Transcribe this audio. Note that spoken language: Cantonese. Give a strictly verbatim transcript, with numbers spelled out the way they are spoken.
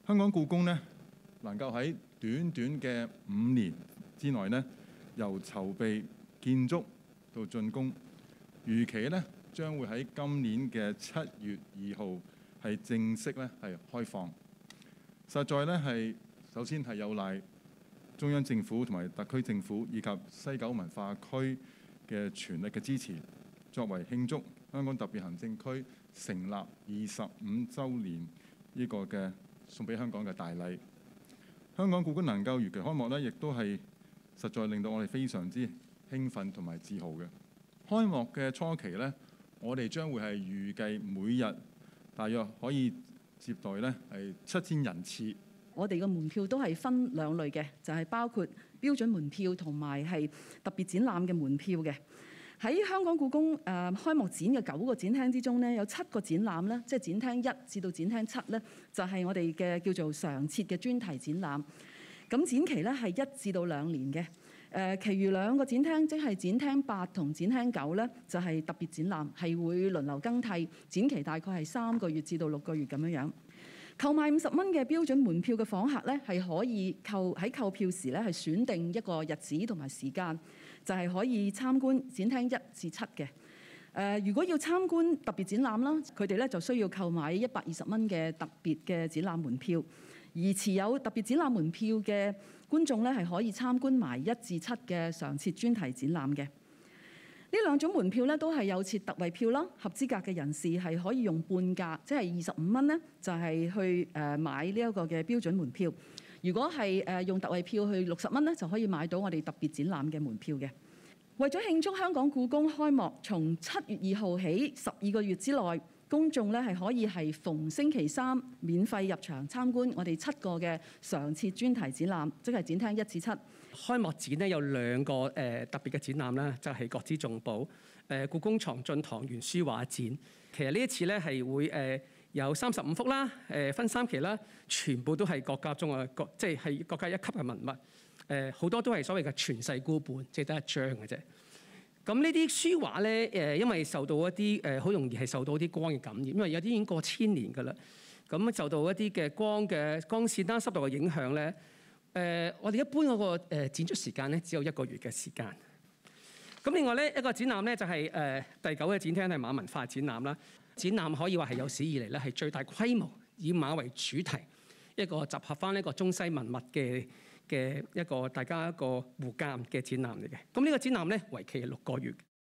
香港故宮呢，能夠喺短短嘅五年之內呢，由籌備建築到竣工，預期呢將會喺今年嘅七月二號係正式咧係開放。實在呢係首先係有賴中央政府同埋特區政府以及西九文化區嘅全力嘅支持，作為慶祝香港特別行政區成立二十五週年呢個嘅送俾香港嘅大禮。香港故宮能夠如期開幕呢，亦都係實在令到我哋非常之興奮同埋自豪嘅。開幕嘅初期呢，我哋將會係預計每日大約可以接待呢係七千人次。 我哋嘅門票都係分兩類嘅，就係包括標準門票同埋係特別展覽嘅門票嘅。喺香港故宮誒、呃、開幕展嘅九個展廳之中呢，有七個展覽咧，即係展廳一至到展廳七咧，就係、是、我哋嘅叫做常設嘅專題展覽。咁展期咧係一至到兩年嘅。誒、呃，其餘兩個展廳，即係展廳八同展廳九咧，就係、是、特別展覽，係會輪流更替，展期大概係三個月至到六個月咁樣樣。購買五十蚊嘅標準門票嘅訪客咧，係可以購喺購票時咧係選定一個日子同埋時間，就係、是、可以參觀展廳一至七嘅。誒、呃，如果要參觀特別展覽啦，佢哋咧就需要購買一百二十蚊嘅特別嘅展覽門票，而持有特別展覽門票嘅觀眾咧係可以參觀埋一至七嘅常設專題展覽嘅。呢兩種門票咧都係有設特惠票啦，合資格嘅人士係可以用半價，即係二十五蚊咧，就係去誒買呢一個嘅標準門票。如果係誒用特惠票去六十蚊咧，就可以買到我哋特別展覽嘅門票嘅。為咗慶祝香港故宮開幕，從七月二號起十二個月之內，公眾咧係可以係逢星期三免費入場參觀我哋七個嘅常設專題展覽，即係展廳一至七。 開幕展呢有兩個誒、呃、特別嘅展覽啦，就係、是、國之重寶誒、呃、故宮藏進唐元書畫展。其實呢一次咧係會誒、呃、有三十五幅啦，誒、呃、分三期啦，全部都係國家中嘅國，即係係國家一級嘅文物。誒、呃、好多都係所謂嘅傳世孤本，即係得一張嘅啫。咁呢啲書畫咧，誒因為受到一啲誒好容易係受到啲光嘅感染，因為有啲已經過千年㗎啦。咁受到一啲嘅光嘅光線啦、濕度嘅影響咧，誒、呃、我哋一般嗰個誒展出時間咧只有一個月嘅時間。咁另外咧一個展覽咧就係、是、誒、呃、第九個展廳係馬文化展覽啦。展覽可以話係有史以嚟咧係最大規模以馬為主題，一個集合翻一個中西文物嘅嘅一個大家一個互鑑嘅展覽嚟嘅。咁呢個展覽咧為期係六個月。